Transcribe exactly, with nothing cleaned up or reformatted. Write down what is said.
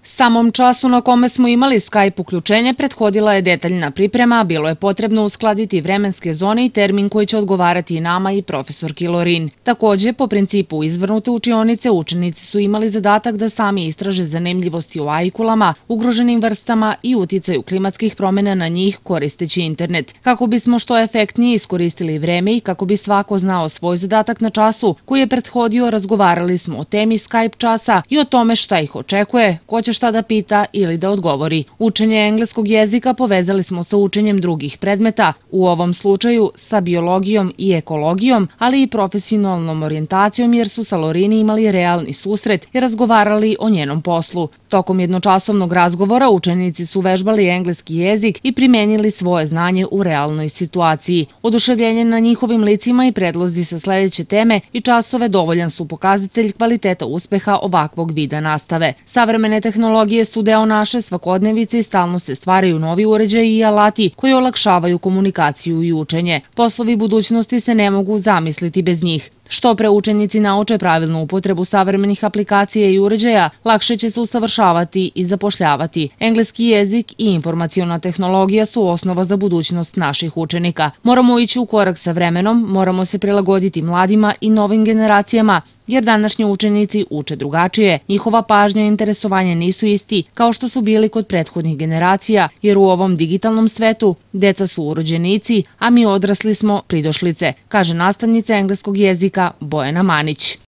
Samom času na kome smo imali Skype uključenje prethodila je detaljna priprema, bilo je potrebno uskladiti vremenske zone i termin koji će odgovarati i nama i profesorki Lorin. Takođe, po principu izvrnute učionice, učenici su imali zadatak da sami istraže zanimljivosti o ajkulama, ugroženim vrstama i uticaju klimatskih promena na njih koristeći internet. Kako bismo što efektnije iskoristili vreme i kako bi svako znao svoj zadatak na času koji je prethodio, razgovarali smo o temi Skype časa i o tome šta ih očekuje, ko će šta da pita ili da odgovori. Učenje engleskog jezika povezali smo sa učenjem drugih predmeta, u ovom slučaju sa biologijom i ekologijom, ali i profesionalnom orijentacijom jer su sa Lorini imali realni susret i razgovarali o njenom poslu. Tokom jednočasovnog razgovora učenici su vežbali engleski jezik i primenili svoje znanje u realnoj situaciji. Oduševljenje na njihovim licima i predlozi sa sledeće teme i časove dovoljan su pokazatelj kvaliteta uspeha ovakvog vida nastave. Savremene tehnologije su deo naše svakodnevice i stalno se stvaraju novi uređaji i alati koji olakšavaju komunikaciju i učenje. Poslovi budućnosti se ne mogu zamisliti bez njih. Što pre učenici nauče pravilnu upotrebu savremenih aplikacija i uređaja, lakše će se usavršavati i zapošljavati. Engleski jezik i informaciona tehnologija su osnova za budućnost naših učenika. Moramo ići u korak sa vremenom, moramo se prilagoditi mladima i novim generacijama, jer današnji učenici uče drugačije. Njihova pažnja i interesovanje nisu isti kao što su bili kod prethodnih generacija, jer u ovom digitalnom svetu deca su urođenici, a mi odrasli smo pridošlice, kaže nastavnica engleskog jezika Bojana Manić.